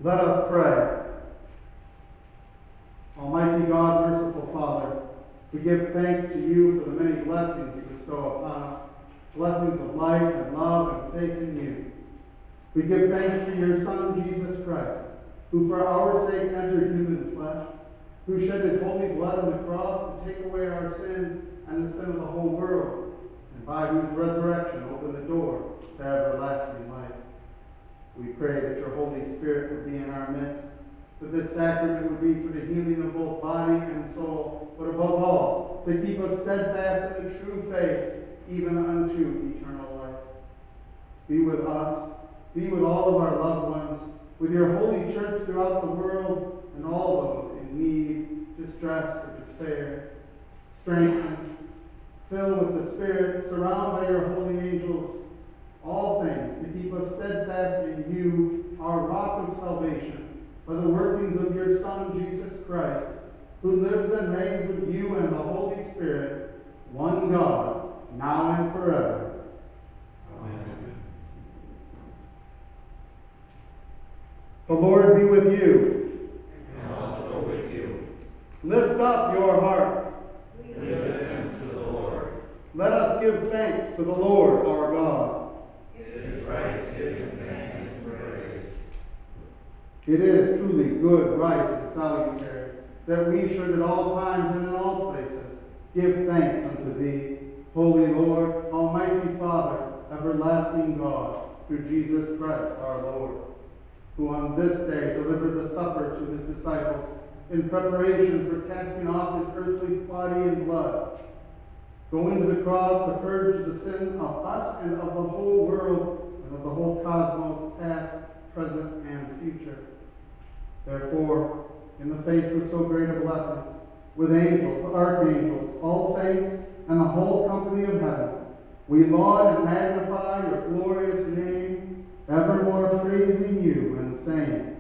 Let us pray. Almighty God, merciful Father, we give thanks to you for the many blessings you bestow upon us, blessings of life and love and faith in you. We give thanks for your Son, Jesus Christ, who for our sake entered human flesh, who shed his holy blood on the cross to take away our sin and the sin of the whole world, and by whose resurrection opened the door to everlasting life. We pray that your Holy Spirit would be in our midst, that this sacrament would be for the healing of both body and soul, but above all, to keep us steadfast in the true faith, even unto eternal life. Be with us, be with all of our loved ones, with your holy church throughout the world, and all those in need, distress, or despair. Strengthen, fill with the Spirit, surround by your holy angels, all things to keep us steadfast in you, our rock of salvation, by the workings of your Son, Jesus Christ, who lives and reigns with you and the Holy Spirit, one God, now and forever. Amen. The Lord be with you. And also with you. Lift up your hearts. We lift them to the Lord. Let us give thanks to the Lord our God. It is right to give him thanks and praise. It is truly good, right, and salutary that we should at all times and in all places give thanks unto thee, Holy Lord, Almighty Father, everlasting God, through Jesus Christ our Lord, who on this day delivered the supper to his disciples in preparation for casting off his earthly body and blood, going to the cross to purge the sin of us and of the whole world and of the whole cosmos, past, present, and future. Therefore, in the face of so great a blessing, with angels, archangels, all saints, and the whole company of heaven, we laud and magnify your glorious name, evermore praising you and saying,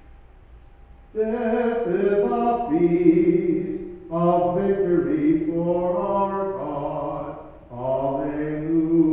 this is a feast of victory for our God. Alleluia.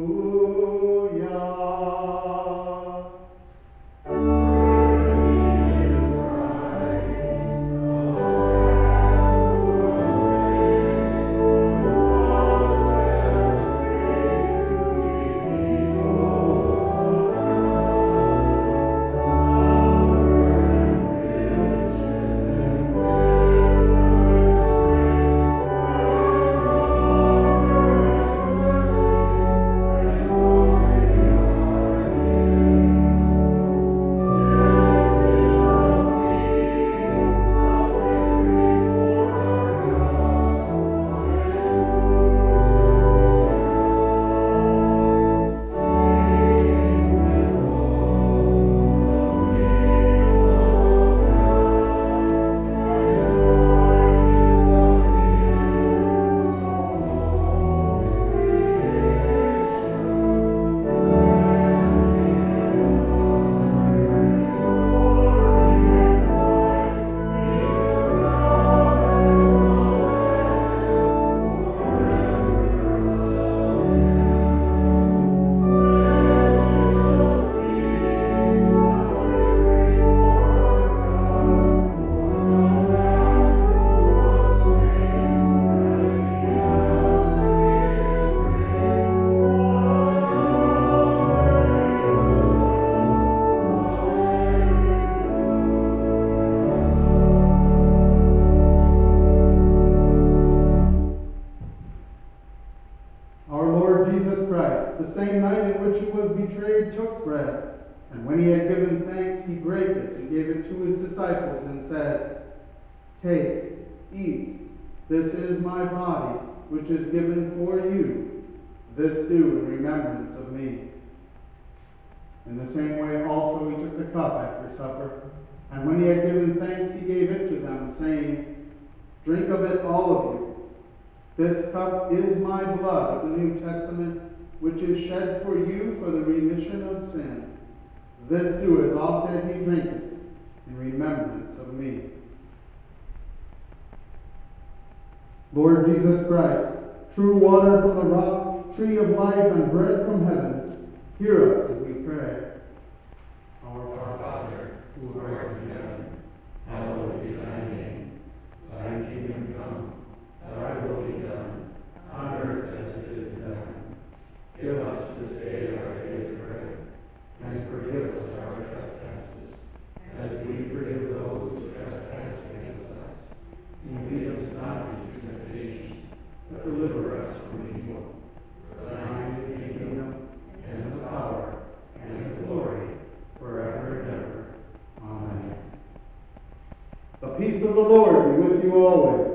The same night in which he was betrayed, took bread, and when he had given thanks, he brake it and gave it to his disciples and said, take, eat, this is my body, which is given for you. This do in remembrance of me. In the same way also he took the cup after supper, and when he had given thanks, he gave it to them, saying, drink of it, all of you. This cup is my blood of the New Testament, which is shed for you for the remission of sin. This do as often as ye drink it, in remembrance of me. Lord Jesus Christ, true water from the rock, tree of life, and bread from heaven, hear us as we pray. Our Father, who art in heaven, hallowed be thy name. Thy kingdom come, thy will be done, on earth as it is in heaven. Give us this day our daily bread, and forgive us our trespasses, as we forgive those who trespass against us. And lead us not into temptation, but deliver us from evil. For thine is the kingdom, and the power, and the glory, forever and ever. Amen. The peace of the Lord be with you always.